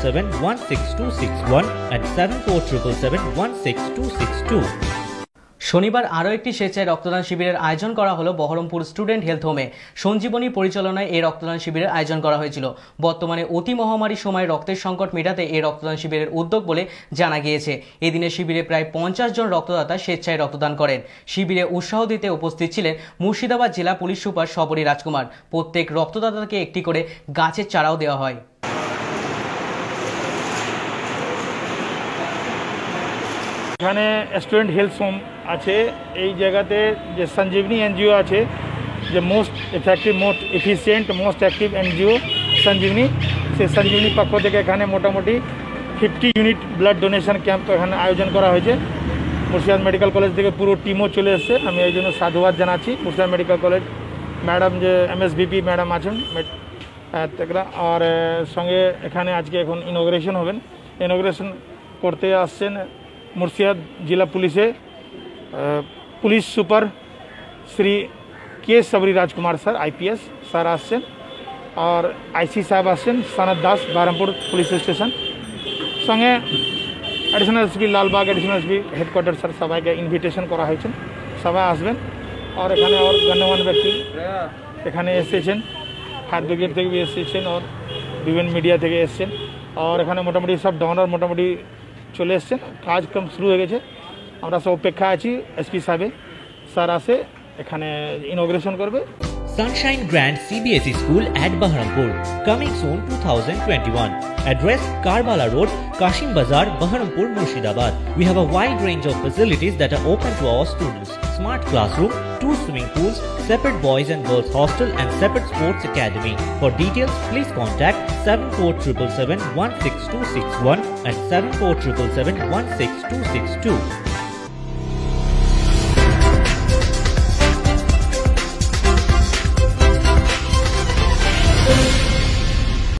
7477166261 and 7477762262. শনিবার আরও একটি স্বেচ্ছায় রক্তদান শিবিরের আয়োজন করা হলো বহরমপুর স্টুডেন্ট হেলথ হোমে। সঞ্জীবনী পরিচালনায় এই রক্তদান শিবিরের আয়োজন করা হয়েছিল। বর্তমানে অতি মহামারী সময় রক্তের সংকট মেটাতে এই রক্তদান শিবিরের উদ্যোগ বলে জানা গিয়েছে। এদিনের শিবিরে প্রায় 50 জন রক্তদাতা স্বেচ্ছায় রক্তদান করেন। শিবিরে উৎসাহ দিতে উপস্থিত ছিলেন মুর্শিদাবাদ জেলা পুলিশ সুপার শবরী রাজকুমার। প্রত্যেক রক্তদাতাকে একটি করে গাছের চারাও দেওয়া হয়। এখানে স্টুডেন্ট হেলথ হোম আছে। এই জায়গাতে যে সঞ্জীবনী এনজিও আছে, যে most effective, most efficient, most active NGO Sanjivani, সেই সঞ্জীবনী পক্ষ থেকে এখানে মোটামুটি 50 ইউনিট ব্লাড ডোনেশন ক্যাম্প এখানে আয়োজন করা হয়েছে। মুর্শিদাবাদ মেডিকেল কলেজ থেকে পুরো টিমও চলে এসছে। আমি এই জন্য সাধুবাদ জানাচ্ছি মুর্শিদাবাদ মেডিকেল কলেজ ম্যাডাম, যে MSVP ম্যাডাম আছেন, আর সঙ্গে এখানে আজকে এখন ইনোগ্রেশন হবেন। ইনোগ্রেশন করতে আসছেন মুর্শিদাবাদ জেলা পুলিশে police super Shri K Sabari Rajkumar sir IPS sir आसें और IC साहब आसें सनत दास बहरमपुर पुलिस स्टेशन संगे additional SP Lalbag additional SP headquarter sir सबाई के इनविटेशन करा हয়েছে सबाई आसबें और एखाने और गण्यमान व्यक्ति एखाने एसेছেন फायर ब्रिगेड থেকে भी एसेছেন और विभिन्न मीडिया থেকে এসেছেন और एखाने मोटामुटी सब डोनर मोटामुटी চলে এসেছেন। কাজকর্ম শুরু হয়ে গেছে। আমরা সব অপেক্ষা আছি এসপি সাহেব স্যার আসে এখানে ইনোগ্রেশন করবে। Sunshine Grand CBSE School at Baharampur, coming soon 2021. Address Karbala Road, Kashim Bazar, Baharampur, Murshidabad. We have a wide range of facilities that are open to our students. Smart classroom, 2 swimming pools, separate boys and girls hostel and separate sports academy. For details, please contact 7477716261 and 7477716262.